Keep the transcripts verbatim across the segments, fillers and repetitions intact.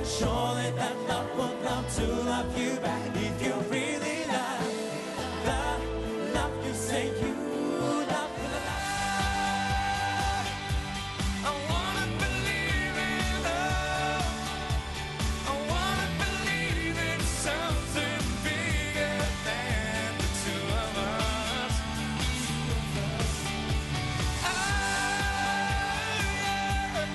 and surely that love will come to love you back. If you really love the love you say you love. I wanna believe in love. I wanna believe in something bigger than the two of us. Ah, yeah.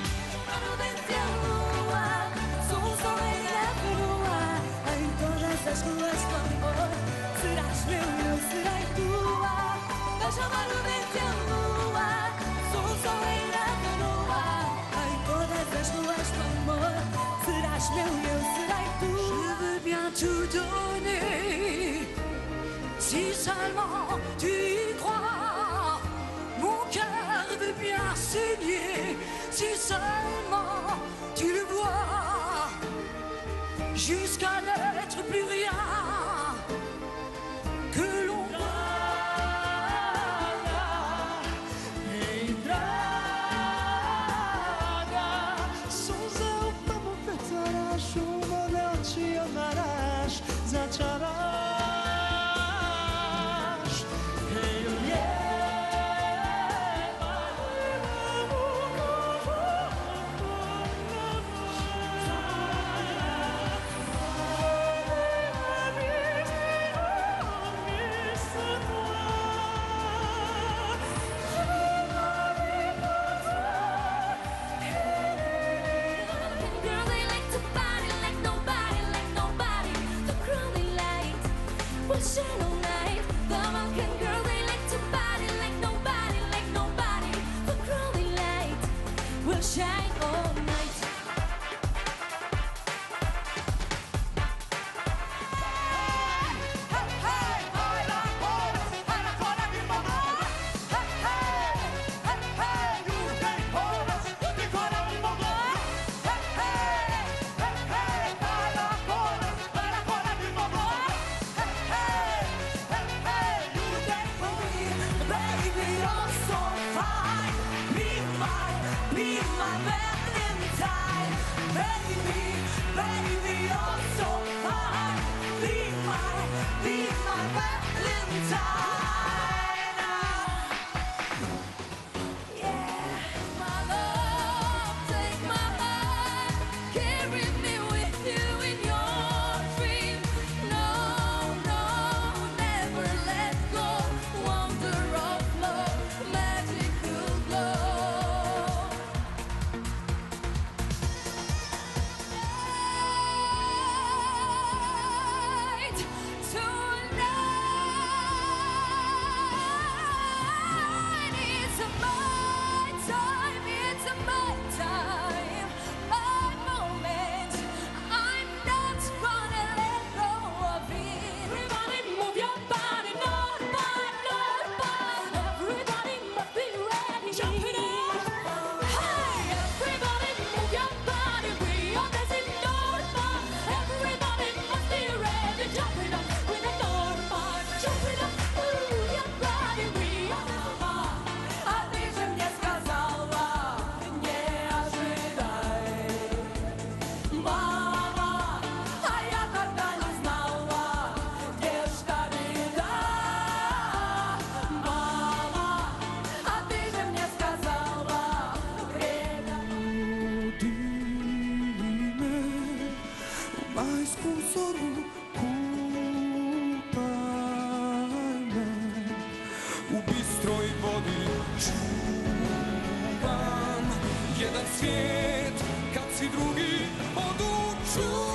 Em todas as ruas do amor, serás meu, eu serei tua. Beija-mar o vento e a lua, sou o sol a ir a canoa. Em todas as ruas do amor, serás meu, eu serei tua. Je veux bien tout donner, si seulement tu y crois. Mon cœur veut bien saigner, si seulement tu le vois. Jusqu'à n'être plus rien que l'on Ei, draga, sądzę, mamo, wytarasz, umawiam ci, amarás, zaczarasz. Hej, Girl, they like to party like nobody, like nobody. The crawling light will shine all night. The Balkan girl, they like to party like nobody, like nobody. The crawling light will shine all night. Baby, you're so fine. Be my, be my Valentine. Baby, baby, you're so fine. Be my, be my Valentine. Yeah, my love, take my hand, carry me with you in your dream. No, no, never let go. Wonder of love, magical glow. Tonight, tonight, it's my time, it's my time, my moment. I'm not gonna let go of it. Everybody move your body, not body, not body. Everybody must be ready. Jump it up. Hey, everybody move your body. We are dancing normal. Everybody must be ready. Jump it up with a normal. Jump it up, move your body. We are normal. А ты же мне сказала, не ожидай, мама, а я тогда не знала, где ж та беда, мама, а ты же мне сказала, время. Dime mais com soru kupajmy u bistroj wody czuwam jeden świat, kad si drugi odučuvam.